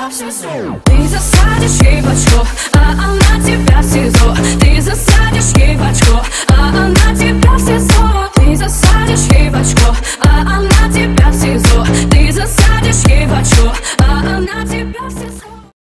Ты засадишь ей в очко, а она тебя в СИЗО.